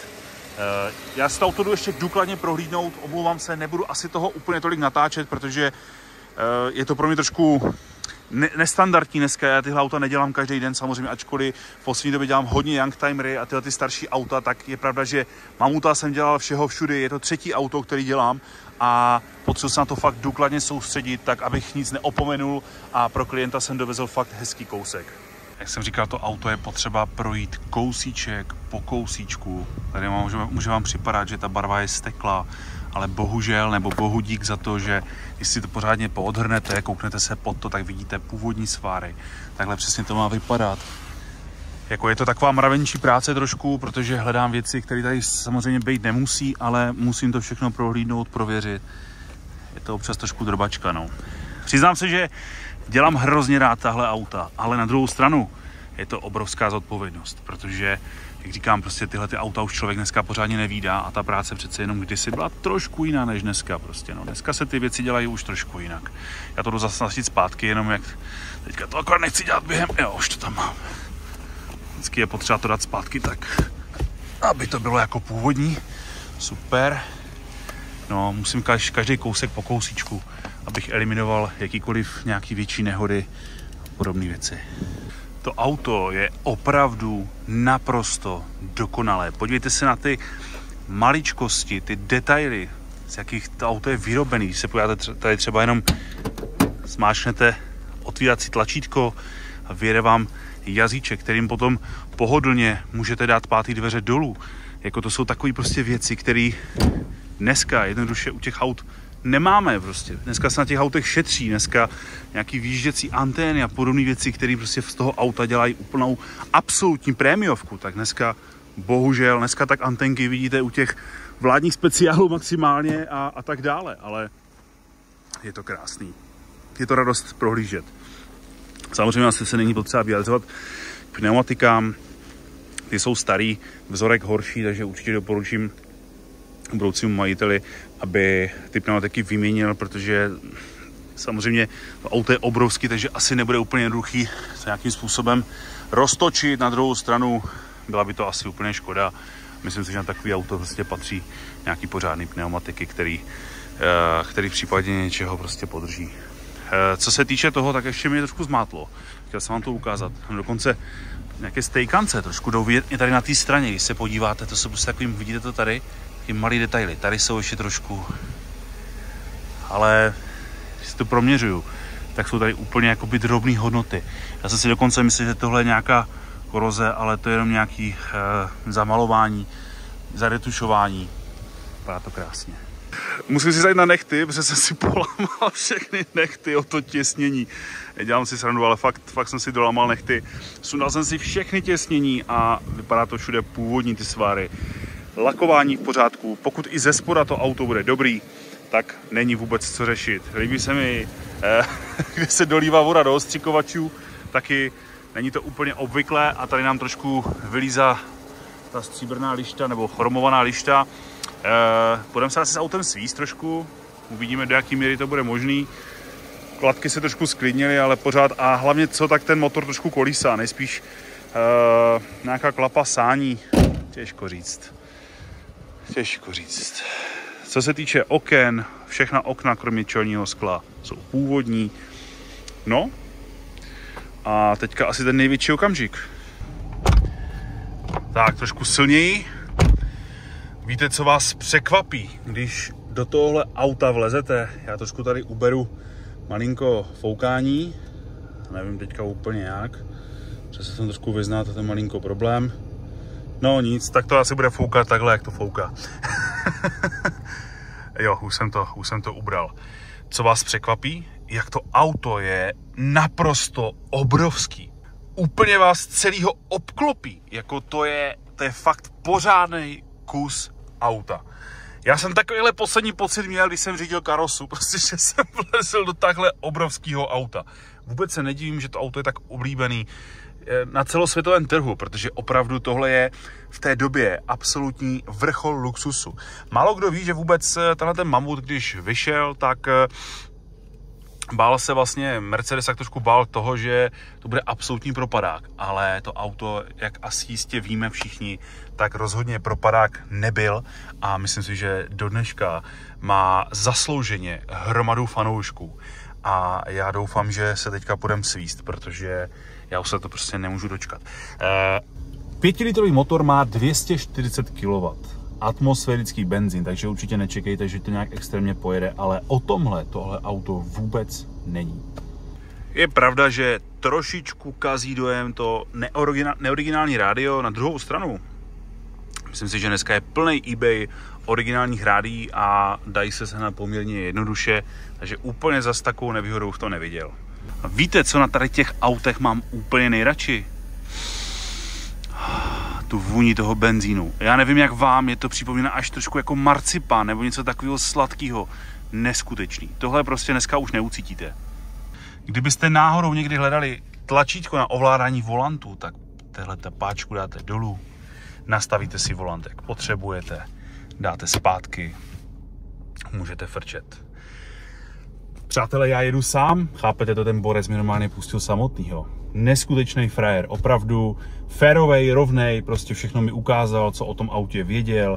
Já si to auto jdu ještě důkladně prohlídnout, omlouvám se, nebudu asi toho úplně tolik natáčet, protože je to pro mě trošku nestandardní dneska. Já tyhle auta nedělám každý den, samozřejmě, ačkoliv v poslední době dělám hodně youngtimery a tyhle ty starší auta, tak je pravda, že Mamuta jsem dělal všeho všude, je to třetí auto, který dělám a potřebuji se na to fakt důkladně soustředit, tak abych nic neopomenul a pro klienta jsem dovezl fakt hezký kousek. Jak jsem říkal, to auto je potřeba projít kousíček po kousíčku. Tady může, může vám připadat, že ta barva je steklá, ale bohužel, nebo bohu dík za to, že když si to pořádně poodhrnete, kouknete se pod to, tak vidíte původní sváry. Takhle přesně to má vypadat. Jako je to taková mravenčí práce trošku, protože hledám věci, které tady samozřejmě být nemusí, ale musím to všechno prohlídnout, prověřit. Je to občas trošku drobačka, no. Přiznám se, že dělám hrozně rád tahle auta, ale na druhou stranu je to obrovská zodpovědnost, protože jak říkám, prostě tyhle ty auta už člověk dneska pořádně nevídá a ta práce přece jenom kdysi byla trošku jiná než dneska prostě, no. Dneska se ty věci dělají už trošku jinak. Já to jdu zase nastavit zpátky, jenom jak teďka to akorát nechci dělat během, jo, už to tam mám. Vždycky je potřeba to dát zpátky tak, aby to bylo jako původní. Super. No, musím každý kousek po kousíčku, abych eliminoval jakýkoliv nějaký větší nehody a podobné věci. To auto je opravdu naprosto dokonalé. Podívejte se na ty maličkosti, ty detaily, z jakých to auto je vyrobené. Když se podíváte tady třeba jenom zmáčknete otvírací tlačítko a vyjede vám jazyček, kterým potom pohodlně můžete dát pátý dveře dolů. Jako to jsou takové prostě věci, které dneska jednoduše u těch aut nemáme prostě. Dneska se na těch autech šetří, dneska nějaký výjížděcí antény a podobné věci, které prostě z toho auta dělají úplnou absolutní prémiovku, tak dneska bohužel, dneska tak antenky vidíte u těch vládních speciálů maximálně a, a tak dále, ale je to krásný. Je to radost prohlížet. Samozřejmě asi se není potřeba vyjadřovat k pneumatikám, ty jsou starý, vzorek horší, takže určitě doporučím budoucímu majiteli, aby ty pneumatiky vyměnil, protože samozřejmě to auto je obrovský, takže asi nebude úplně jednoduchý se nějakým způsobem roztočit. Na druhou stranu byla by to asi úplně škoda. Myslím si, že na takový auto prostě patří nějaký pořádný pneumatiky, který, který v případě něčeho prostě podrží. Co se týče toho, tak ještě mě trošku zmátlo. Chtěl jsem vám to ukázat. Dokonce nějaké stejkance trošku jdou vidět i tady na té straně. Když se podíváte, to jsou prostě takovým, vidíte to tady, taky malý detaily. Tady jsou ještě trošku, ale když si to proměřuju, tak jsou tady úplně jakoby drobné hodnoty. Já jsem si dokonce myslel, že tohle je nějaká koroze, ale to je jenom nějaký e, zamalování, zaretušování. Vypadá to krásně. Musím si zajít na nechty, protože jsem si polamal všechny nechty o to těsnění. Nedělám si srandu, ale fakt, fakt jsem si dolamal nechty. Sundal jsem si všechny těsnění a vypadá to všude původní ty svary. Lakování v pořádku. Pokud i ze spoda to auto bude dobrý, tak není vůbec co řešit. Líbí se mi, eh, kde se dolívá voda do ostřikovačů, taky není to úplně obvyklé a tady nám trošku vylízá ta stříbrná lišta nebo chromovaná lišta. Eh, Půjdeme se asi s autem svíst trošku, uvidíme, do jaký míry to bude možný. Kladky se trošku sklidnily, ale pořád a hlavně co, tak ten motor trošku kolísá, nejspíš eh, nějaká klapa sání, těžko říct. Těžko říct. Co se týče oken, všechna okna kromě čelního skla jsou původní. No a teďka asi ten největší okamžik. Tak, trošku silněji. Víte, co vás překvapí, když do tohohle auta vlezete? Já trošku tady uberu malinko foukání. Nevím teďka úplně jak. Přesně jsem trošku vyznal, to je malinko problém. No nic, tak to asi bude foukat takhle, jak to fouká. Jo, už jsem to, už jsem to ubral. Co vás překvapí? Jak to auto je naprosto obrovský. Úplně vás celýho obklopí. Jako to je, to je fakt pořádný kus auta. Já jsem takovýhle poslední pocit měl, když jsem řídil karosu, prostě, že jsem vlezl do takhle obrovského auta. Vůbec se nedivím, že to auto je tak oblíbený na celosvětovém trhu, protože opravdu tohle je v té době absolutní vrchol luxusu. Málo kdo ví, že vůbec tenhle ten mamut, když vyšel, tak bál se vlastně, Mercedes tak trošku bál toho, že to bude absolutní propadák, ale to auto, jak asi jistě víme všichni, tak rozhodně propadák nebyl a myslím si, že do dneška má zaslouženě hromadu fanoušků a já doufám, že se teďka půjdem svíst, protože já už se to prostě nemůžu dočkat. Pětilitrový motor má dvě stě čtyřicet kilowattů. Atmosférický benzín, takže určitě nečekejte, že to nějak extrémně pojede, ale o tomhle tohle auto vůbec není. Je pravda, že trošičku kazí dojem to neoriginální rádio. Na druhou stranu, myslím si, že dneska je plný eBay originálních rádií a dají se sehnat poměrně jednoduše, takže úplně zas takovou nevýhodou v to neviděl. A víte, co na tady těch autech mám úplně nejradši? Tu vůni toho benzínu. Já nevím, jak vám, je to připomíná až trošku jako marcipán nebo něco takového sladkého. Neskutečný. Tohle prostě dneska už neucítíte. Kdybyste náhodou někdy hledali tlačítko na ovládání volantu, tak téhle páčku dáte dolů. nastavíte si volant, jak potřebujete, dáte zpátky, můžete frčet. Přátelé, já jedu sám, chápete to, ten borec mi normálně pustil samotnýho. Neskutečný frajer, opravdu férovej, rovnej, prostě všechno mi ukázal, co o tom autě věděl.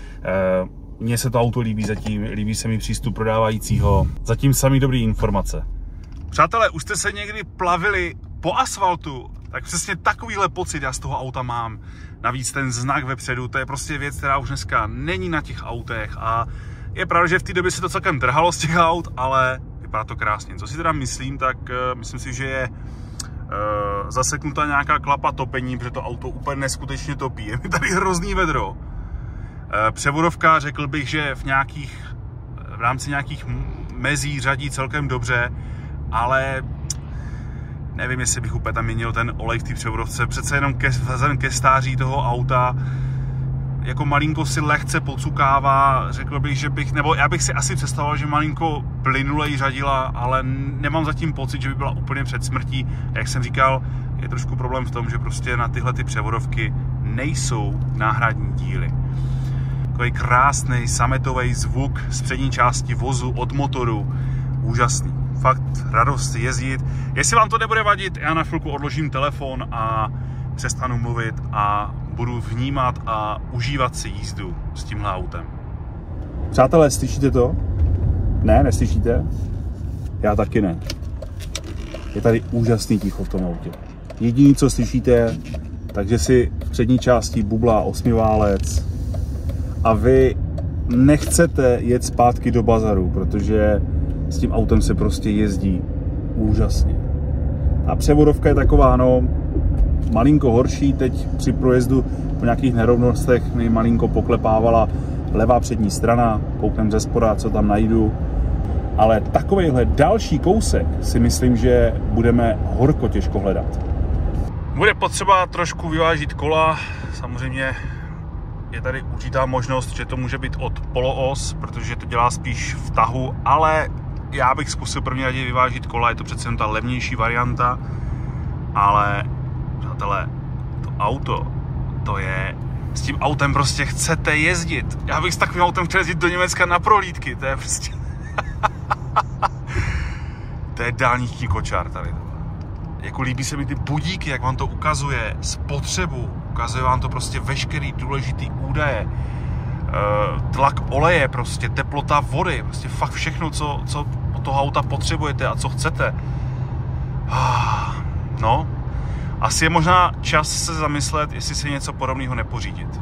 Mně se to auto líbí zatím, líbí se mi přístup prodávajícího, zatím samý dobrý informace. Přátelé, už jste se někdy plavili po asfaltu, tak přesně takovýhle pocit já z toho auta mám. Navíc ten znak vepředu, to je prostě věc, která už dneska není na těch autech a je pravda, že v té době se to celkem trhalo z těch aut, ale vypadá to krásně. Co si teda myslím, tak uh, myslím si, že je uh, zaseknutá nějaká klapa topení, protože to auto úplně neskutečně topí. Je mi tady hrozný vedro. Uh, převodovka, řekl bych, že v nějakých, v rámci nějakých mezí řadí celkem dobře, ale nevím, jestli bych úplně tam měnil ten olej v té převodovce. Přece jenom ke, ke stáří toho auta jako malinko si lehce pocukává, řekl bych, že bych, nebo já bych si asi představoval, že malinko plynulej řadila, ale nemám zatím pocit, že by byla úplně před smrtí. Jak jsem říkal, je trošku problém v tom, že prostě na tyhle ty převodovky nejsou náhradní díly. Takový krásný sametový zvuk z přední části vozu od motoru, úžasný. Fakt radost jezdit. Jestli vám to nebude vadit, já na chvilku odložím telefon a přestanu mluvit a budu vnímat a užívat si jízdu s tímhle autem. Přátelé, slyšíte to? Ne, neslyšíte? Já taky ne. Je tady úžasný ticho v tom autě. Jediné, co slyšíte, takže si v přední části bublá osmiválec a vy nechcete jet zpátky do bazaru, protože s tím autem se prostě jezdí úžasně. A převodovka je taková, no, malinko horší. Teď při projezdu po nějakých nerovnostech mi malinko poklepávala levá přední strana, kouknem ze spoda, co tam najdu. Ale takovejhle další kousek si myslím, že budeme horko těžko hledat. Bude potřeba trošku vyvážit kola, samozřejmě je tady určitá možnost, že to může být od poloos, protože to dělá spíš v tahu, ale já bych zkusil první raději vyvážit kola, je to přece jen ta levnější varianta, ale přátelé, to auto, to je, s tím autem prostě chcete jezdit. Já bych s takovým autem chtěl jezdit do Německa na prohlídky, to je prostě, to je dálniční kočár tady. Jako líbí se mi ty budíky, jak vám to ukazuje spotřebu, ukazuje vám to prostě veškerý důležitý údaje, tlak oleje, prostě teplota vody, prostě fakt všechno, co, co od toho auta potřebujete a co chcete. No, asi je možná čas se zamyslet, jestli se něco podobného nepořídit.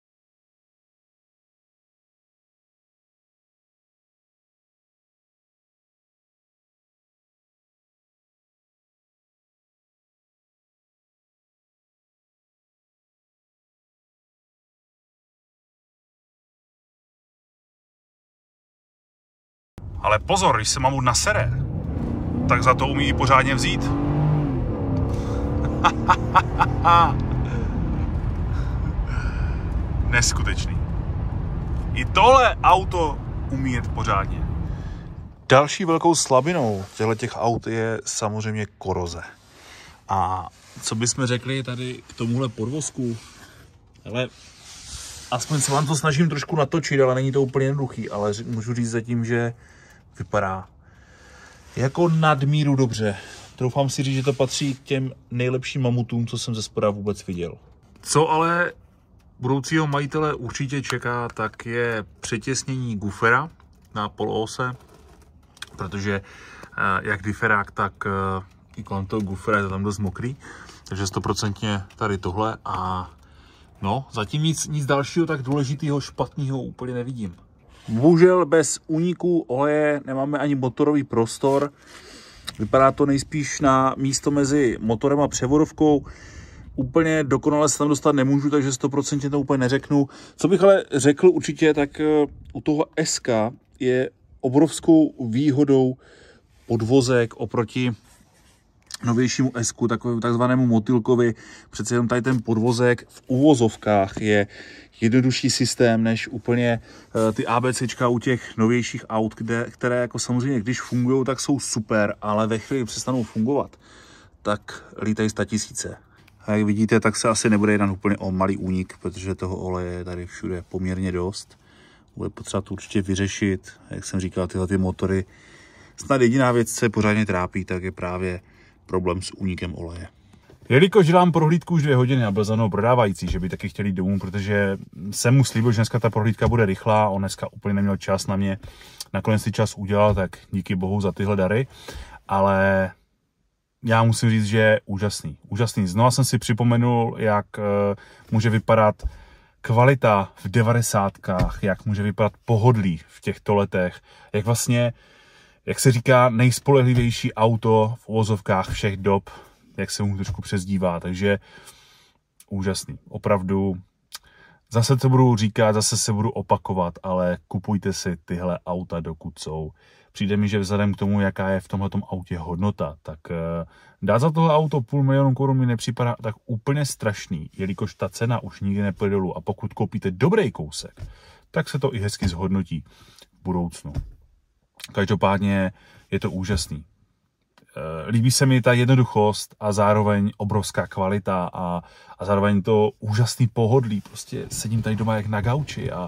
Ale pozor, když se mamut nasere, tak za to umí i pořádně vzít. Neskutečný. I tohle auto umí jet pořádně. Další velkou slabinou těch aut je samozřejmě koroze. A co bychom řekli tady k tomuhle podvozku? Ale aspoň se vám to snažím trošku natočit, ale není to úplně jednoduchý. Ale můžu říct zatím, že vypadá jako nadmíru dobře. Troufám si říct, že to patří k těm nejlepším mamutům, co jsem ze spoda vůbec viděl. Co ale budoucího majitele určitě čeká, tak je přetěsnění gufera na poloose, protože jak diferák, tak i kolem toho gufera je to tam dost mokrý, takže stoprocentně tady tohle a no, zatím nic, nic dalšího tak důležitého, špatného úplně nevidím. Bohužel bez úniku oleje nemáme ani motorový prostor. Vypadá to nejspíš na místo mezi motorem a převodovkou. Úplně dokonale se tam dostat nemůžu, takže sto procent to úplně neřeknu. Co bych ale řekl určitě, tak u toho S K je obrovskou výhodou podvozek oproti novějšímu S Ku, takovému takzvanému motylkovi. Přece jenom tady ten podvozek v uvozovkách je jednodušší systém než úplně ty ABCčka u těch novějších aut, kde, které jako samozřejmě, když fungují, tak jsou super, ale ve chvíli přestanou fungovat, tak lítají statisíce. A jak vidíte, tak se asi nebude jednat úplně o malý únik, protože toho oleje je tady všude poměrně dost. Bude potřeba to určitě vyřešit. Jak jsem říkal, tyhle ty motory. Snad jediná věc, co je pořádně trápí, tak je právě problém s únikem oleje. Jelikož dám prohlídku už dvě hodiny a byl za mnou prodávající, že by taky chtěli jít domů, protože jsem mu slíbil, že dneska ta prohlídka bude rychlá, on dneska úplně neměl čas na mě. Nakonec si čas udělal, tak díky bohu za tyhle dary, ale já musím říct, že je úžasný. Úžasný. Znova jsem si připomenul, jak uh, může vypadat kvalita v devadesátkách, jak může vypadat pohodlí v těchto letech, jak vlastně, jak se říká, nejspolehlivější auto v uvozovkách všech dob, jak se mu trošku přezdívá, takže úžasný. Opravdu, zase to budu říkat, zase se budu opakovat, ale kupujte si tyhle auta, dokud jsou. Přijde mi, že vzhledem k tomu, jaká je v tomhletom autě hodnota, tak uh, dát za tohle auto půl milionu korun mi nepřipadá tak úplně strašný, jelikož ta cena už nikdy nepůjde dolů a pokud koupíte dobrý kousek, tak se to i hezky zhodnotí v budoucnu. Každopádně je to úžasný. Líbí se mi ta jednoduchost a zároveň obrovská kvalita a, a zároveň to úžasný pohodlí. Prostě sedím tady doma jak na gauči a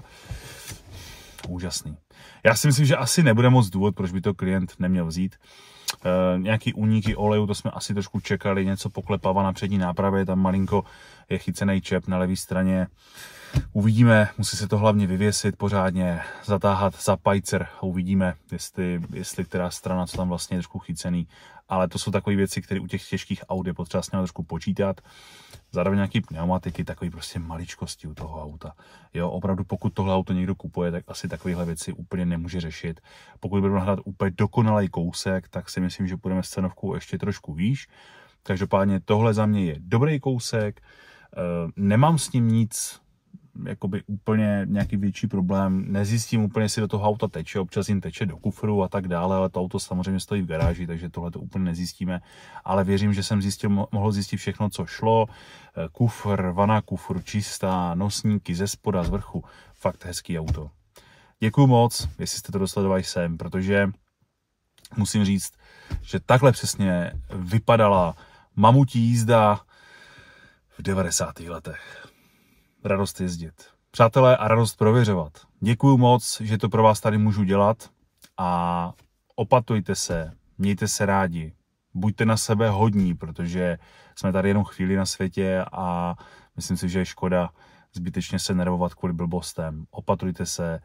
úžasný. Já si myslím, že asi nebude moc důvod, proč by to klient neměl vzít. E, nějaký úniky oleju, to jsme asi trošku čekali, něco poklepává na přední nápravě, tam malinko je chycený čep na levé straně. Uvidíme, musí se to hlavně vyvěsit pořádně, zatáhat za pajcer a uvidíme, jestli, jestli která strana, co tam vlastně je trošku chycený. Ale to jsou takové věci, které u těch těžkých aut je potřeba s nimi trošku počítat. Zároveň nějaký pneumatiky, takové prostě maličkosti u toho auta. Jo, opravdu pokud tohle auto někdo kupuje, tak asi takovéhle věci úplně nemůže řešit. Pokud budeme hledat úplně dokonalý kousek, tak si myslím, že půjdeme s cenovkou ještě trošku výš. Každopádně tohle za mě je dobrý kousek, nemám s ním nic jakoby úplně nějaký větší problém, nezjistím úplně, jestli do toho auta teče, občas jim teče do kufru a tak dále, ale to auto samozřejmě stojí v garáži, takže tohle to úplně nezjistíme, ale věřím, že jsem zjistil, mohl zjistit všechno, co šlo, kufr, vana kufru, čistá, nosníky ze spoda, z vrchu, fakt hezký auto. Děkuju moc, jestli jste to dosledovali sem, protože musím říct, že takhle přesně vypadala mamutí jízda v devadesátých letech. Radost jezdit. Přátelé, a radost prověřovat. Děkuju moc, že to pro vás tady můžu dělat a opatujte se, mějte se rádi, buďte na sebe hodní, protože jsme tady jenom chvíli na světě a myslím si, že je škoda zbytečně se nervovat kvůli blbostem. Opatrujte se,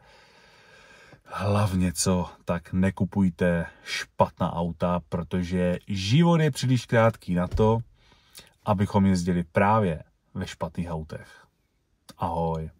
hlavně co, tak nekupujte špatná auta, protože život je příliš krátký na to, abychom jezdili právě ve špatných autech. Ahoj.